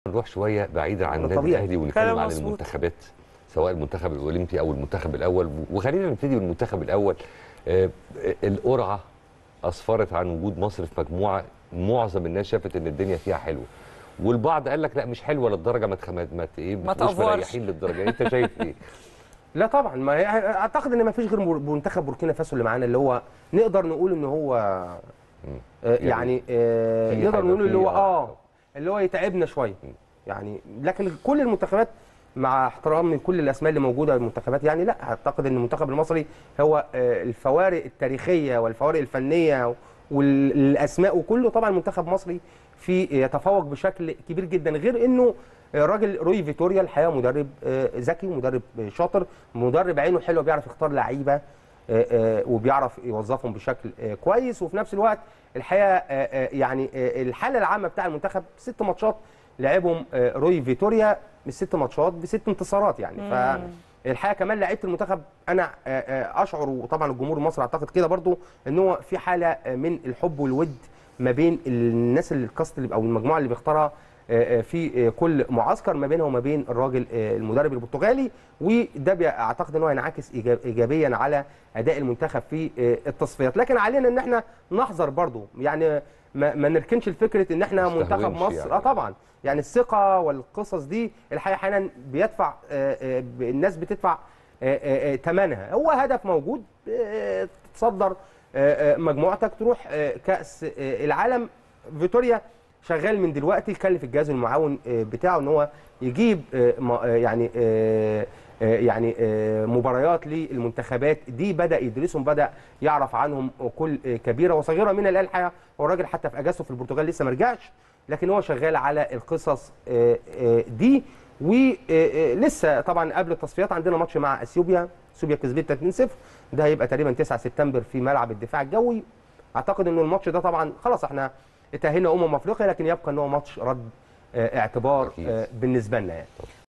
نروح شويه بعيدا عن النادي الاهلي ونتكلم عن المنتخبات، سواء المنتخب الاولمبي او المنتخب الاول. وخلينا نبتدي بالمنتخب الاول. القرعه اسفرت عن وجود مصر في مجموعه معظم الناس شافت ان الدنيا فيها حلوه، والبعض قال لك لا مش حلوه للدرجه ما تبقوش مريحين للدرجه. انت شايف ايه؟ لا طبعا، ما اعتقد ان ما فيش غير منتخب بوركينا فاسو اللي معانا، اللي هو نقدر نقول ان هو يعني نقدر نقول اللي هو يتعبنا شويه يعني. لكن كل المنتخبات مع احترامي لكل الاسماء اللي موجوده المنتخبات، يعني لا اعتقد ان المنتخب المصري هو الفوارق التاريخيه والفوارق الفنيه والاسماء وكله، طبعا المنتخب المصري يتفوق بشكل كبير جدا. غير انه الراجل روي فيتوريا الحقيقه مدرب ذكي، مدرب شاطر، مدرب عينه حلوه، بيعرف يختار لعيبه وبيعرف يوظفهم بشكل كويس. وفي نفس الوقت الحقيقه يعني الحاله العامه بتاع المنتخب 6 ماتشات لعبهم روي فيتوريا، من 6 ماتشات ب6 انتصارات يعني. فالحقيقه كمان لعيبه المنتخب انا اشعر، وطبعا الجمهور المصري اعتقد كده برضو، ان هو في حاله من الحب والود ما بين الناس الكاست او المجموعه اللي بيختارها في كل معسكر، ما بينها وما بين الراجل المدرب البرتغالي. وده اعتقد ان هو ينعكس ايجابيا على اداء المنتخب في التصفيات. لكن علينا ان احنا نحذر برضو، يعني ما نركنش الفكره ان احنا منتخب مصر يعني. طبعا، يعني الثقه والقصص دي الحقيقه احيانا بيدفع الناس بتدفع ثمنها. هو هدف موجود، تتصدر مجموعتك، تروح كاس العالم. فيتوريا شغال من دلوقتي، يكلف الجهاز المعاون بتاعه ان هو يجيب يعني مباريات للمنتخبات دي، بدا يدرسهم، بدا يعرف عنهم كل كبيره وصغيره من الالحه. هو الراجل حتى في اجازته في البرتغال لسه ما رجعش، لكن هو شغال على القصص دي. ولسه طبعا قبل التصفيات عندنا ماتش مع اثيوبيا كسبتها 2-0، ده هيبقى تقريبا 9 سبتمبر في ملعب الدفاع الجوي. اعتقد ان الماتش ده طبعا خلاص احنا اتأهلنا افريقيا، لكن يبقى ان هو ماتش رد اعتبار بالنسبه لنا يعني.